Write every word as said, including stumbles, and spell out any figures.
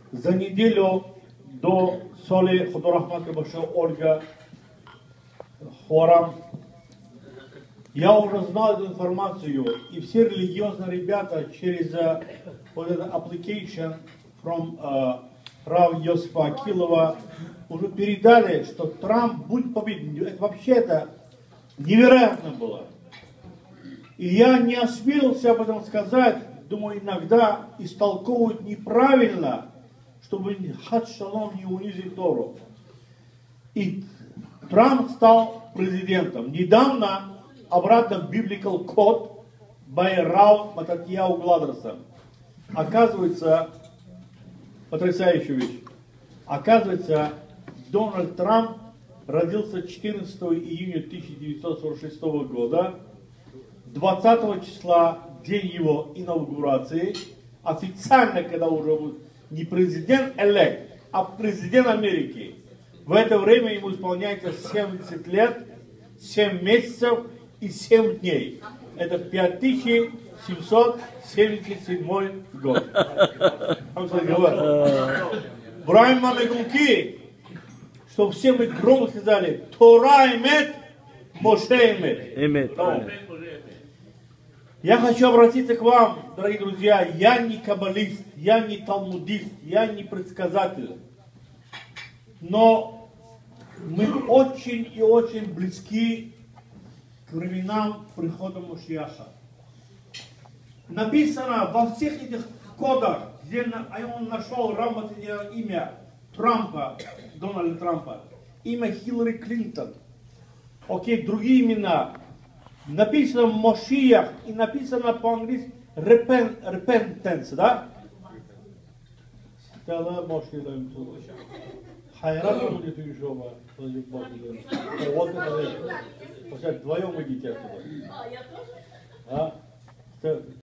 За неделю до Соли Худорахмата Баша Ольга Хорам я уже знал эту информацию, и все религиозные ребята через uh, вот это application from uh, Рав Йосифа Акилова уже передали, что Трамп будет победить. Это вообще-то невероятно было. И я не осмелился об этом сказать. Думаю, иногда истолковывают неправильно, чтобы хад шалом не унизить Тору. И Трамп стал президентом. Недавно обратно в Biblical Code by Рав Мататьяу Гладерсон. Оказывается, потрясающая вещь. Оказывается, Дональд Трамп родился четырнадцатого июня тысяча девятьсот сорок шестого года. двадцатого числа, день его инаугурации, официально, когда уже будет не президент-элект, а президент Америки. В это время ему исполняется семьдесят лет, семь месяцев и семь дней. Это пять тысяч семьсот семьдесят седьмой год. Брайм Мамегунки, чтобы все мы громко сказали: Тора эмет, Моше эмет. Я хочу обратиться к вам, дорогие друзья. Я не каббалист, я не талмудист, я не предсказатель. Но мы очень и очень близки к временам прихода Машиаха. Написано во всех этих кодах, где он нашел работное имя Трампа, Дональда Трампа, имя Хиллари Клинтон, окей, другие имена. Написано Мошиах и написано по-английски repentance, да? Стала Мошиах. Хайрат будет еще, вот это, вдвоем идите отсюда.